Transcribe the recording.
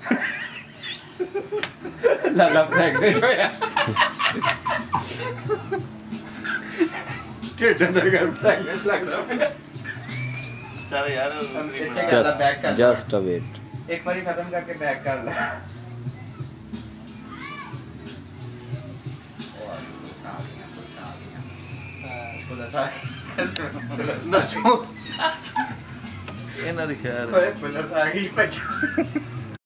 लाला pregnant होया ढिड अंदर कर प्रेग्नेंट लग रहा है। चल यार जस्ट वेट एक बारी खत्म करके बैक कर ले। ਦੱਸੋ ਇਹਨਾਂ ਦੀ ਖੈਰ पुलिस आ गई